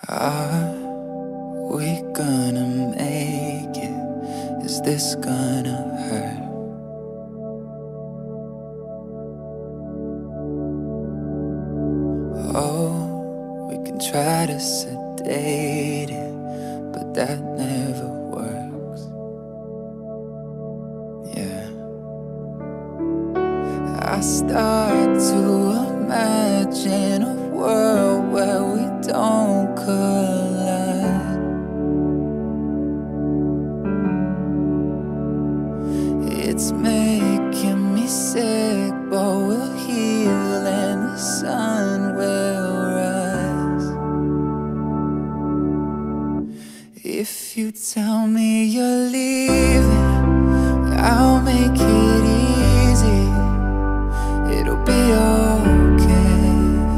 Are we gonna make it? Is this gonna hurt? Oh, we can try to sedate it, but that never works. Yeah, I start to imagine a world where we don't collide. It's making me sick, but we'll heal and the sun will rise. If you tell me you're leaving, I'll make it easy. It'll be okay.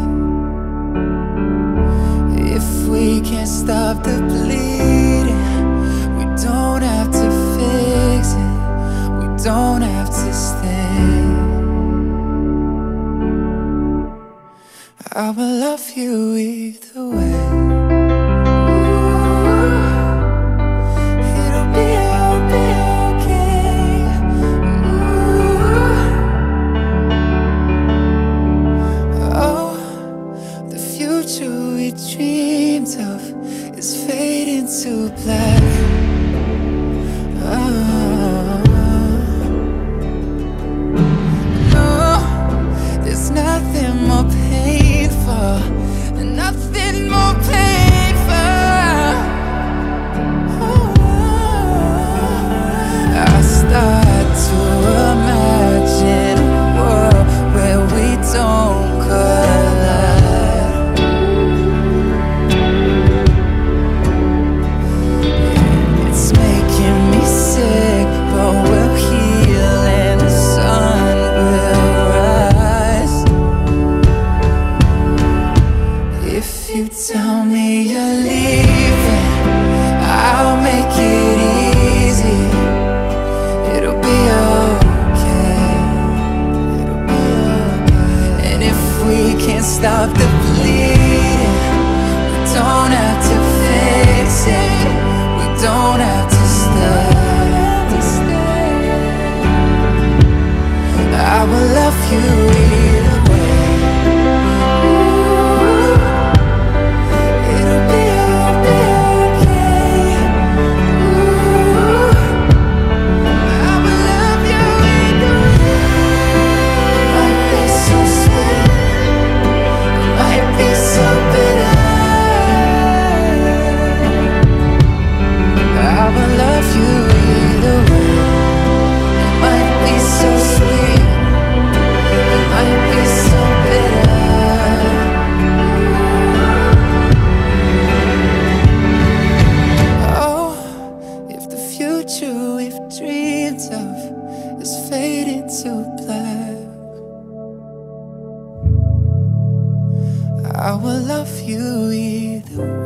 If we can't stop the bleeding, we don't have to fix it. We don't have to stay. I will love you either way. We dreamed of is fading to black. No, there's nothing more painful, nothing more painful. I start to imagine a world where we don't collide. Tell me you're leaving, I'll make it easy. It'll be okay. It'll be okay. And if we can't stop the bleeding, we don't have to fix it. We don't have to stay. I will love you either way. We've dreamed of is fading to black. I will love you either way.